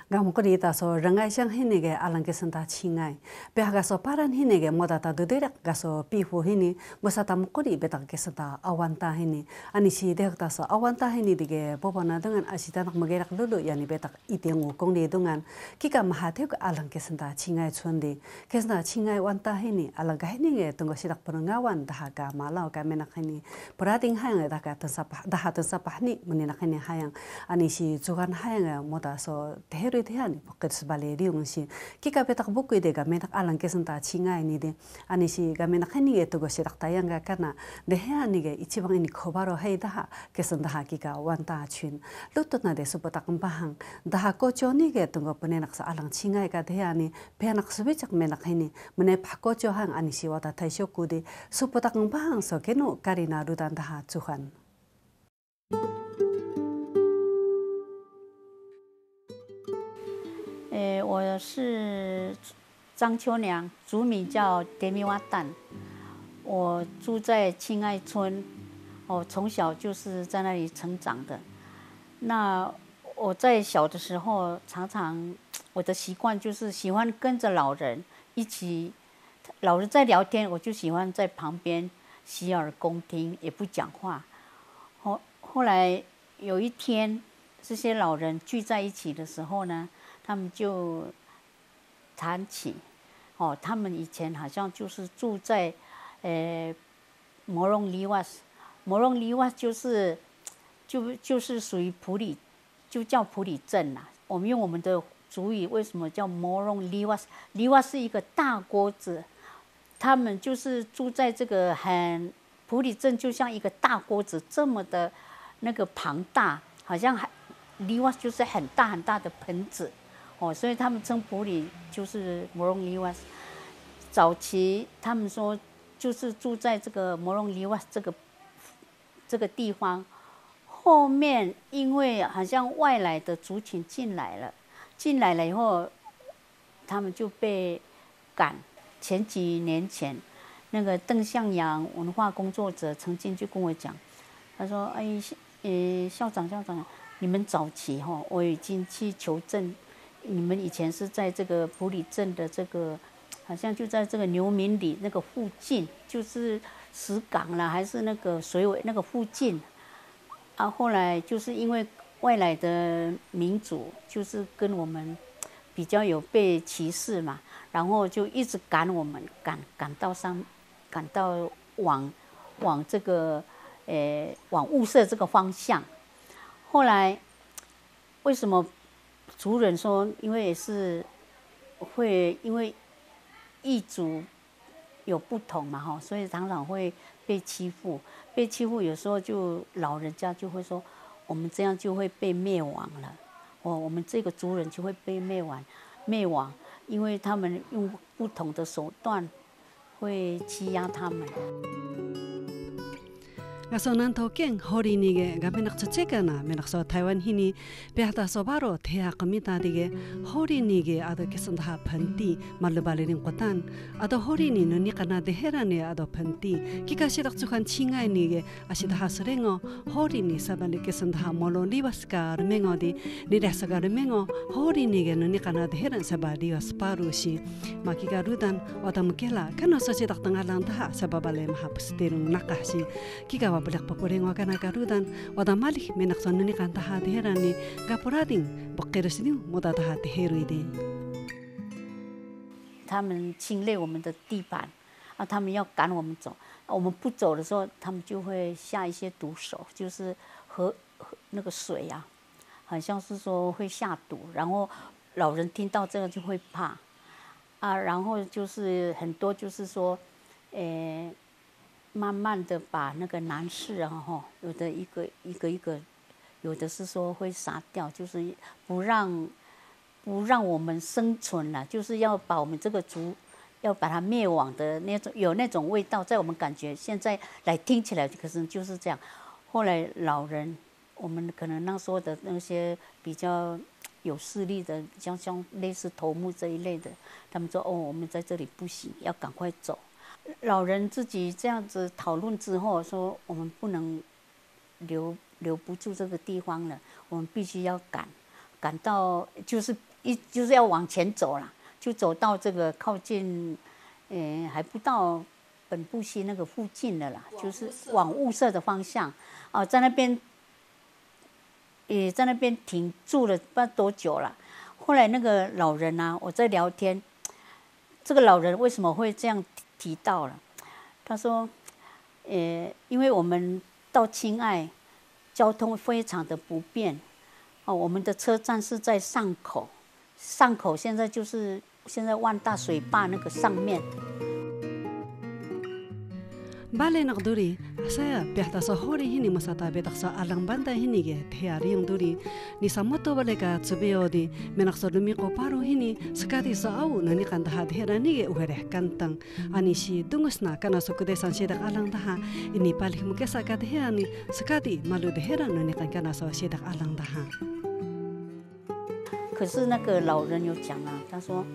Gamukuri so rangai sang hini ge alang ke senta chingai. Pihak gaso paran hini ge moda ta duderak gaso pihu hini gosata mukuri betak ke senta awanta hini. Ani si dek ta so awanta hini dige bobona dengan asita nak magerak dulu yani betak itengu kongdi dengan kika mahatek alang ke senta chingai chundi. Ke senta chingai wanta hini alang ka hini ge tunggu sidak pengawan dahaga malau ka menak hini. Perating hayang dahaga tensapah daha tensapah ni meninak hini hayang. Ani si jugan hayang moda so teheru tehan pokok sebalik riung si kika betak buku ide menak alang kesenta cingai ni de ani si menak hani itu go sidak tayang ga karena dehe ani ge ichibang ini khobaro hai daha kesenta kika wanta chun lutut na de supotak bahang daha kocho ni ge tunggo penenak sa alang cingai ka dehe ani penak subicak menak hani mene pakocho hang ani si wata taisyoku de supotak bahang so kenu karina rudan daha Tuhan. 我是张秋娘，族名叫德米瓦旦。我住在亲爱村，从小就是在那里成长的。那我在小的时候，常常我的习惯就是喜欢跟着老人一起，老人在聊天，我就喜欢在旁边洗耳恭听，也不讲话。后来有一天，这些老人聚在一起的时候呢，他们就谈起，他们以前好像就是住在摩隆利瓦斯，摩隆利瓦就是属于普里，就叫普里镇啦。我们用我们的族语，为什么叫摩隆利瓦斯？利瓦是一个大锅子，他们就是住在这个普里镇，就像一个大锅子这么的那个庞大，好像利瓦就是很大很大的盆子。所以他们称普里就是摩隆利瓦斯。早期他们说就是住在这个摩隆利瓦斯这个地方，后面因为好像外来的族群进来了以后，他们就被赶。前几年前，那个邓向阳文化工作者曾经就跟我讲，他说：“哎，校长，你们早期我已经去求证。”你们以前是在这个普里镇的这个，好像就在这个牛鸣里那个附近，就是石港啦，还是那个水尾那个附近。后来就是因为外来的民族，就是跟我们比较有被歧视嘛，然后就一直赶我们，赶到往这个往雾社这个方向。后来为什么？族人说，因为也是会因为异族有不同嘛，所以常常会被欺负。被欺负有时候就老人家就会说，我们这样就会被灭亡了。我们这个族人就会被灭亡，因为他们用不同的手段会欺压他们。 Ngaso nanto keng hori nige gamenak ceceka na menak so Taiwan hini pihata so baro thea kamita dige hori nige ado kesanda phanti malubalirin qotan ado hori ni nuni kana deherane ado phanti kika sirak chukan chingai nige asida hasrengo hori ni sabani kesanda molo liwaska rmengo di nirasaga rmengo hori nige nuni kana deheran sabadi wasparusi makika rudan watamkela kana so sidak tangalang daha sababale mahapsterung nakasi kika Balak papuring wakana karudan wada malik menak sonuni kanta hati herani gapurading bakirusini muda hati heruide。 他们侵略我们的地板，他们要赶我们走，我们不走的时候，他们就会下一些毒手，就是那个水啊，好像是说会下毒，然后老人听到这个就会怕，然后就是很多就是说，慢慢的把那个男士有的一个，有的是说会杀掉，就是不让我们生存了，就是要把我们这个族要把它灭亡的那种有那种味道，在我们感觉现在来听起来可是就是这样。后来老人，我们可能那时候的那些比较有势力的，像类似头目这一类的，他们说我们在这里不行，要赶快走。老人自己这样子讨论之后说，我们不能留不住这个地方了，我们必须要赶赶到就是要往前走了，就走到这个靠近，还不到本部溪那个附近的啦，就是往雾社的方向，在那边，在那边停住了不知道多久了。后来那个老人啊，我在聊天，这个老人为什么会这样提到了？他说，因为我们到清爱，交通非常的不便，我们的车站是在上口，上口现在就是现在万大水坝那个上面。 Bale nak duri, saya pihta so hori hini masata betak so alang banda hini ge theari yung duri. Ni samoto bale ka tsubeo di menak so lumiko paru hini sekati so au nani kanta hadhera ni ge uhereh kantang. Ani si dungus na kana so kudesan sidak alang daha. Ini palik mukesa kadhea ni sekati malu dehera nani kan kana so sidak alang daha. 可是那个老人有讲啊，他说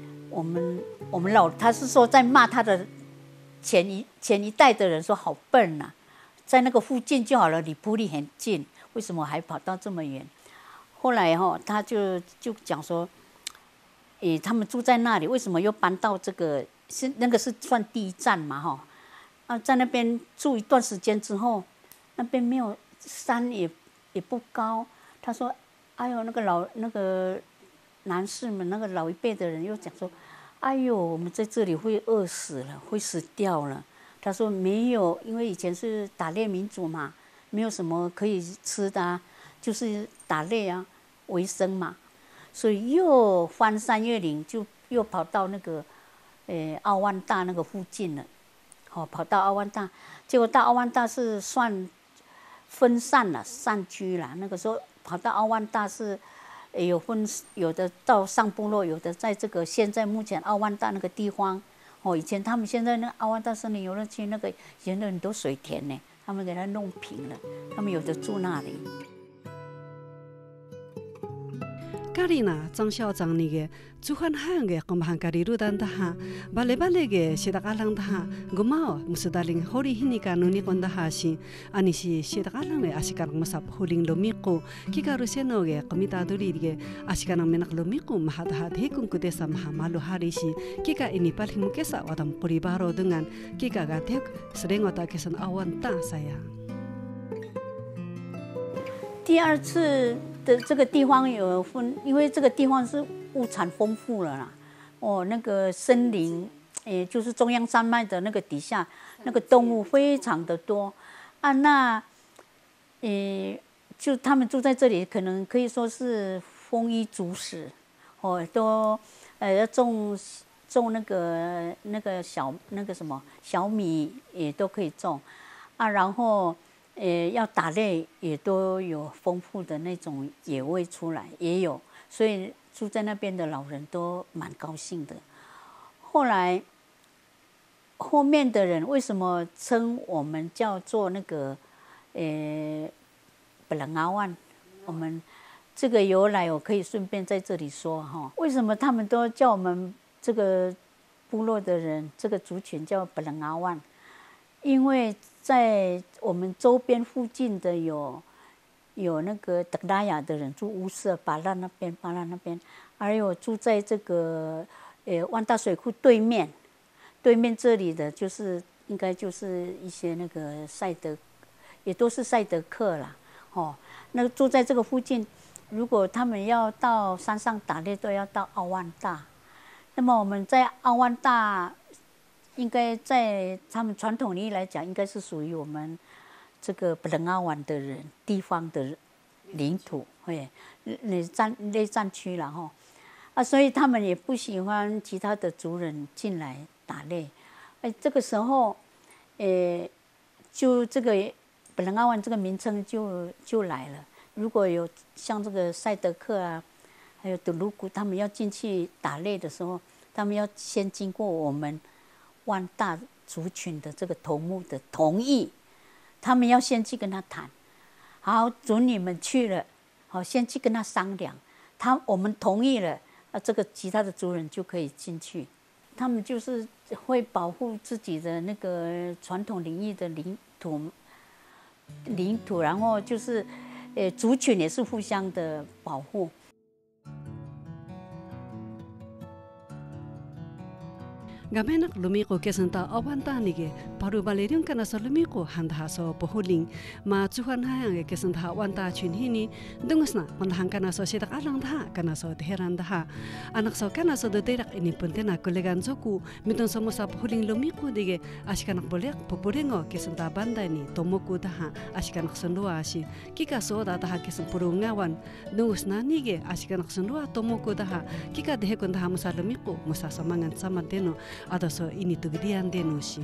他是说在骂他的。前一代的人说好笨呐，在那个附近就好了，离埔里很近，为什么还跑到这么远？后来他就讲说，他们住在那里，为什么又搬到这个那个是算第一站嘛在那边住一段时间之后，那边没有山也不高，他说，哎呦那个男士们那个老一辈的人又讲说。哎呦，我们在这里会饿死了，会死掉了。他说没有，因为以前是打猎民族嘛，没有什么可以吃的就是打猎为生嘛，所以又翻山越岭，就又跑到那个奥万大那个附近了。跑到奥万大，结果到奥万大是算分散了散居了。那个时候跑到奥万大是。有的到上部落，有的在这个现在目前奥万大那个地方，以前他们现在那个奥万大森林游乐区那个以前的很多水田呢，他们给它弄平了，他们有的住那里。 Karina 张校长那个主汉汉个我们汉卡里路丹的哈，巴雷个谢达阿朗的哈，我嘛穆斯达林霍里希尼卡努尼konda哈西，安尼是谢达阿朗个阿西卡能穆萨霍林罗米古，基卡鲁塞诺个我们大多里个阿西卡能梅纳罗米古马哈达哈提供古德萨马哈马鲁哈里西，基卡ini paling mukesa wadam kuribaro dengan kika gatek sering otak kesan awan ta saya。 第二次的这个地方有分，因为这个地方是物产丰富了啦，那个森林，就是中央山脉的那个底下，那个动物非常的多那，就他们住在这里，可能可以说是丰衣足食，都要种那个小米也都可以种然后。要打猎也都有丰富的那种野味出来，也有，所以住在那边的老人都蛮高兴的。后来，后面的人为什么称我们叫做那个布冷阿万？我们这个由来，我可以顺便在这里说为什么他们都叫我们这个部落的人，这个族群叫布冷阿万？因为在我们周边附近的有那个德拉雅的人住乌社巴拉那边，还有住在这个万大水库对面这里的应该就是一些那个也都是赛德克啦那住在这个附近，如果他们要到山上打猎，都要到奥万大。那么我们在奥万大。应该在他们传统意义来讲，应该是属于我们这个布冷阿湾的人地方的领土，内战区了所以他们也不喜欢其他的族人进来打猎。这个时候，就这个布冷阿湾这个名称就来了。如果有像这个赛德克还有德鲁古，他们要进去打猎的时候，他们要先经过我们。万大族群的这个头目的同意，他们要先去跟他谈，好，准你们去了，好，先去跟他商量，我们同意了，这个其他的族人就可以进去。他们就是会保护自己的那个传统领域的领土，然后就是，族群也是互相的保护。 Gamenak lumiko kesenta awanta nige paru balerium kana so lumiko handa so bohuling ma Tuhan hayang kesenta awanta chin hini dungusna mandahang kana so sitak alang daha kana so teheran daha anak so kana so deterak ini pentena kolegan zoku mitun so musa bohuling lumiko dige ashkanak bolek popurengo kesenta bandai ni tomoku daha ashkanak sendua ashi kika so daha kesen puru ngawan dungusna nige ashkanak sendua tomoku daha kika dehekun daha musa lumiko musa samangan sama deno ada so ini tu gedean denusi.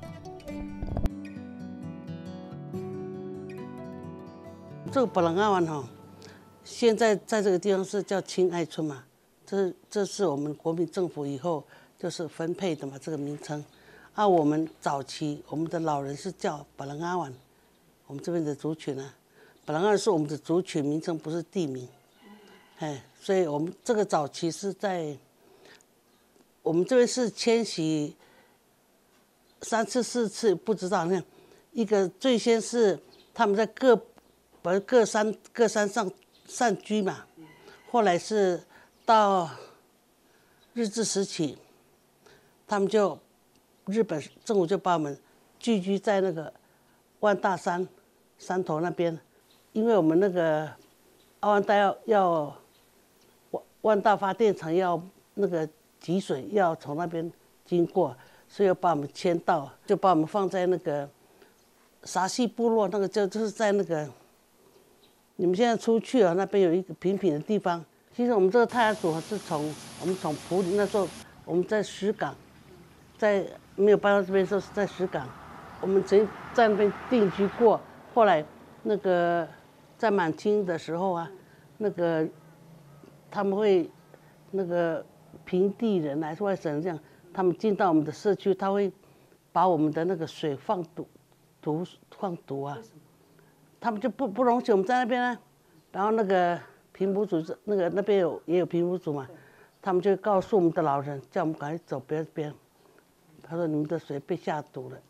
这个巴朗阿湾哈，现在在这个地方是叫亲爱村嘛，这是我们国民政府以后就是分配的嘛，这个名称。啊，我们早期我们的老人是叫巴朗阿湾，我们这边的族群啊，巴朗阿湾是我们的族群名称，不是地名。哎，所以我们这个早期是在。 我们这边是迁徙3次4次，不知道。你看，一个最先是他们在各山上散居嘛，后来是到日治时期，他们就日本政府就把我们聚居在那个万大山头那边，因为我们那个阿湾带要万大发电厂要那个。 集水要从那边经过，所以要把我们迁到，就把我们放在那个沙溪部落，那个就是在那个你们现在出去啊，那边有一个平的地方。其实我们这个泰雅族是我们从埔里那时候我们在石港，在没有搬到这边的时候是在石港，我们曾经在那边定居过。后来那个在满清的时候啊，那个他们会那个。 平地人还是外省人这样，他们进到我们的社区，他会把我们的那个水放毒啊，他们就不容许我们在那边呢。然后那个平埔族那边也有平埔族嘛，他们就告诉我们的老人，叫我们赶快走别边。他说你们的水被下毒了。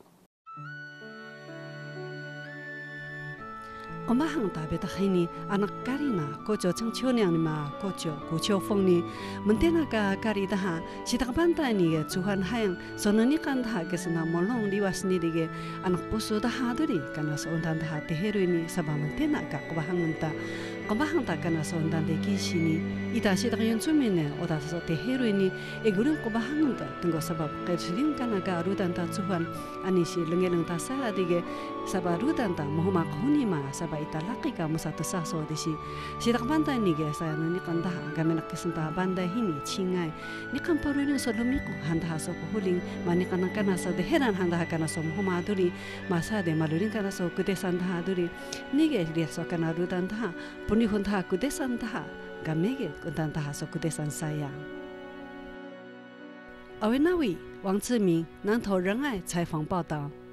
Kumahang tabi tak ini anak karina kojo cengcioniang ni ma kojo kucio fong ni mentena ka kari taha sitak bantai ni ge Tuhan hayang sononi kan taha ke sena molong liwas ni dige anak pusu taha duri kana seuntan taha teheru ini sabah mentena ka kumahang menta kumahang tak kana seuntan de kisi ni ita sitak yon cumine oda so teheru ini egurung kumahang menta tunggu sabab kersilim kana ka arutan ta Tuhan ani si lengeleng ta sala dige sabah arutan ta mohumak huni ma sabah ita laki kamu satu saso desi sitak bantai ni ge saya nani kandah kami nak kesenta bandai hini cingai ni kan paruin solomiko handa so huling mani kana so deheran handa kana so mohamaduri masa de malurin kana so kudesan dah duri ni ge lihat so kana rudan dah puni hunta kudesan dah gamege kuntan dah so kudesan saya Awenawi 王志明南投仁爱采访报道。